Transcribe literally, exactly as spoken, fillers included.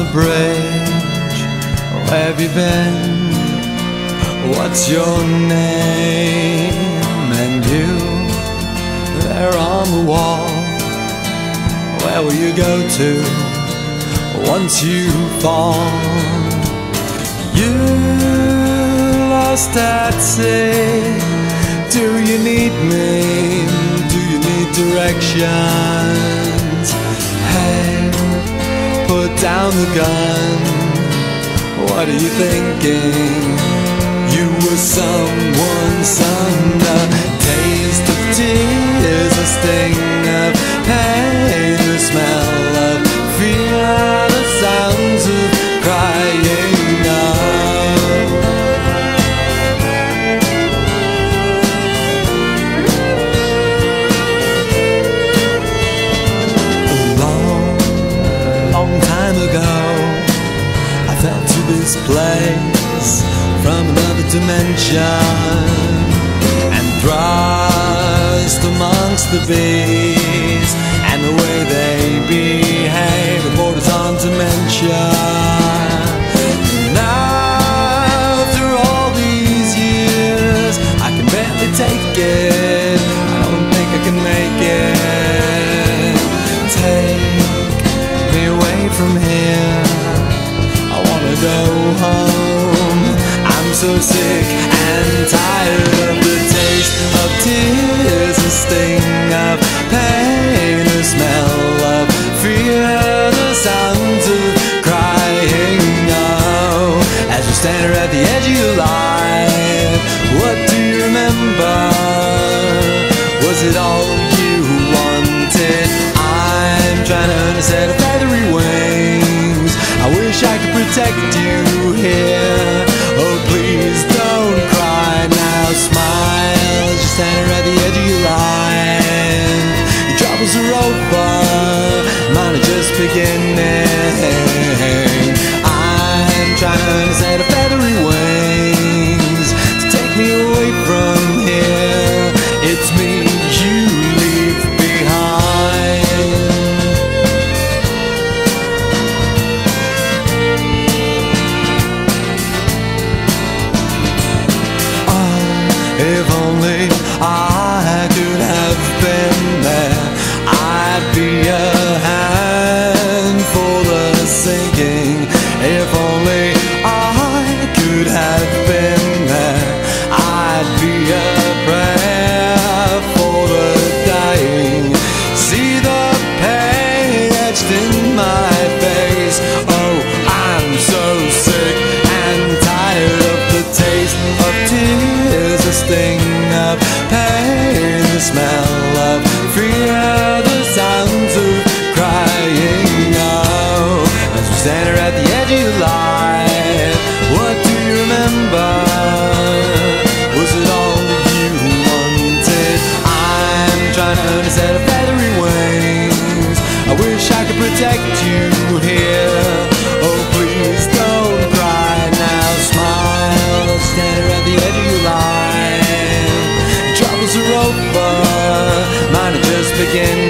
bridge. Where have you been? What's your name? And you, there on the wall, where will you go to once you fall? You lost at sea. Do you need me? Do you need directions? Hey, put down the gun. What are you thinking? You were someone's son. A taste of tears, a sting of pain, the smell of fear, the sounds of crying out. A long, long time ago, I fell to this place from another dimension, and thrust amongst the bees, and the way they behave, the borders on dementia. Now, through all these years, I can barely take it. I don't think I can make it. Take me away from here. I wanna go home. I'm so sick and tired of the taste of tears, the sting of pain, the smell of fear, the sounds of crying. Oh, as you stand here at the edge of your life, what do you remember? Was it all you wanted? I'm trying to understand a feathery wings. I wish I could protect you here. Oh, please don't cry now. Smile as you stand here at the edge of your life. Your troubles are over, mine are just beginning. I'm trying to understand the feathery wings to take me away from here. It's me you leave behind. If only I could have been there, I'd be a hand for the sinking. If only I could have been there, I'd be a prayer for the dying. See the pain etched in my face. Oh, I'm so sick and tired of the taste of tears, the sting of pain, the smell of fear, the sounds of crying. Oh, as we stand here at the edge of your life, what do you remember? Was it all you wanted? I'm trying to understand a feathery wings. I wish I could protect you here. Oh, please don't cry now. Smile, stand here at the edge of your life. Troubles are over, mine are just beginning.